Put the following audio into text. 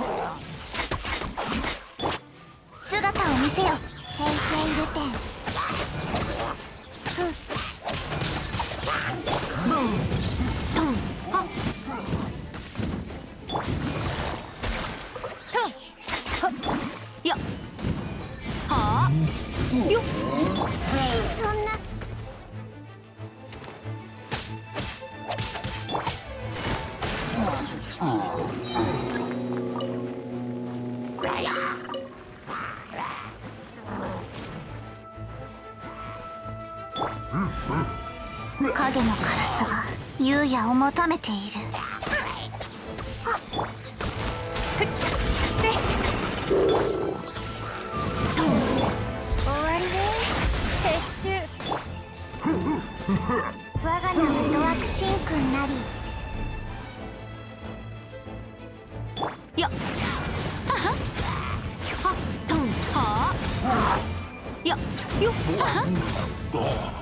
姿を見せよ、先生ルテン。ボントンハットンハッよっはあよっ。そんな。影のカラスが優也を求めている。終わりね、撤収。我が名はドアクシン君なり。よっはははトンはよっよっはは